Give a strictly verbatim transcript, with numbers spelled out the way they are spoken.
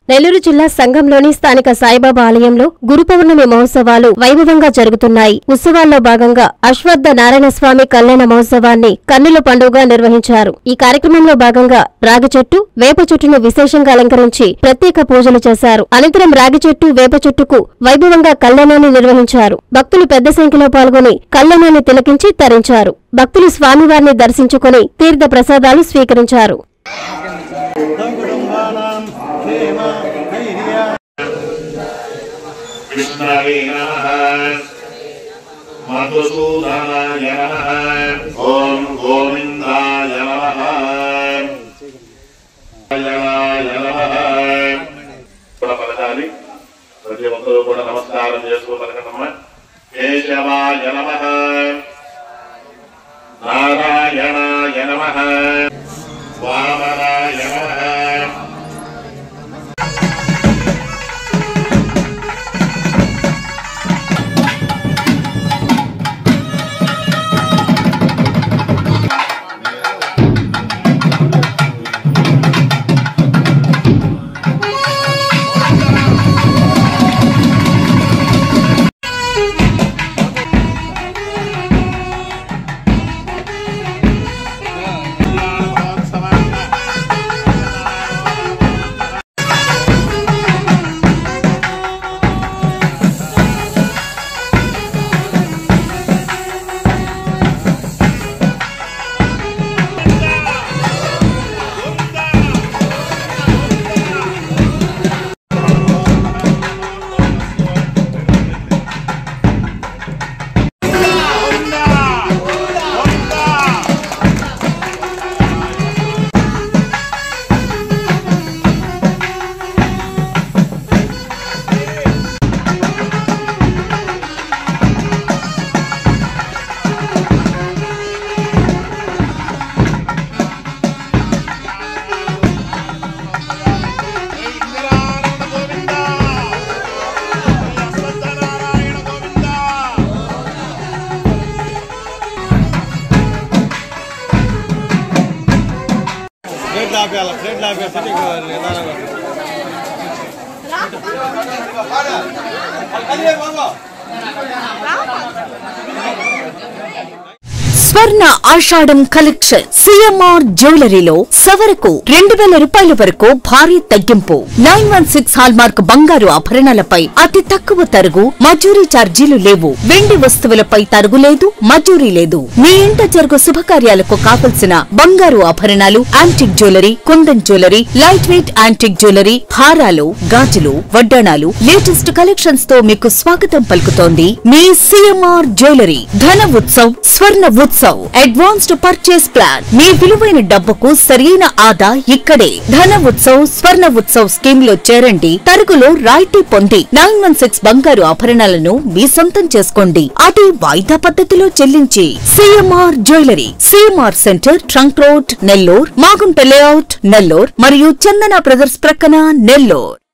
నెల్లూరు జిల్లా సంఘంలోని స్థానిక సాయిబాబా ఆలయంలో గురు పౌర్ణమి మహోత్సవాలు వైభవంగా జరుగుతున్నాయి. ఉత్సవాల్లో భాగంగా అశ్వత్థ నారాయణస్వామి కళ్యాణ మహోత్సవాన్ని కన్నుల పండుగగా నిర్వహించారు. ఈ కార్యక్రమంలో భాగంగా రాగి చెట్టు, వేప చెట్టును విశేషంగా అలంకరించి ప్రత్యేక పూజలు చేశారు. అనంతరం రాగి చెట్టు, వేప చెట్టుకు వైభవంగా కళ్యాణాన్ని నిర్వహించారు. భక్తులు పెద్ద సంఖ్యలో పాల్గొని కళ్యాణాన్ని తిలకించి తరించారు. భక్తులు స్వామివారిని దర్శించుకుని తీర్థ ప్రసాదాలు స్వీకరించారు. कृष्णाय नमः मधुसूदनाय नमः ओम गोविंदाय नमः जयाय नमः पलकाली प्रति ఒక్కరు కూడా నమస్కారం చేసుకో పలకటమ్మ కేశవాయ నమః నారాయణాయ నమః వామనాయ నమః प्लेट ला స్వర్ణ ఆషాఢం కలెక్షన్ సిఎంఆర్ జ్యువెలరీలో సవరకు రెండు వేల రూపాయల వరకు భారీ తగ్గింపు. Nine one six hallmark బంగారు ఆభరణాలపై అతి తక్కువ తరుగు, మజూరీ ఛార్జీలు లేవు. వెండి వస్తువులపై తరుగు లేదు, మజూరీ లేదు. మీ ఇంట జరుగు శుభకార్యాలకు కావలసిన బంగారు ఆభరణాలు, antique jewellery, Kundan jewellery, light weight antique jewellery, హారాలు, గాజులు, వడ్డాణాలు, లేటెస్ట్ కలెక్షన్స్ తో మీకు స్వాగతం పలుకుతోంది మీ CMR jewellery. Dhana Utsav, Swarna Utsav, advanced purchase plan. మీ విలువైన డబ్బుకు సరైన ఆదా ఇక్కడే. ధన ఉత్సవ్, స్వర్ణ ఉత్సవ్ స్కీమ్ లో చేరండి. తరుగులో రాయితీ పొంది నైన్ వన్ సిక్స్ బంగారు ఆభరణాలను మీ సొంతం చేసుకోండి. అది వాయిదా పద్ధతిలో చెల్లించి. CMR jewellery, CMR centre, trunk road, Nellore, Magunta layout, Nellore మరియు చందన బ్రదర్స్ ప్రక్కన, నెల్లూర్.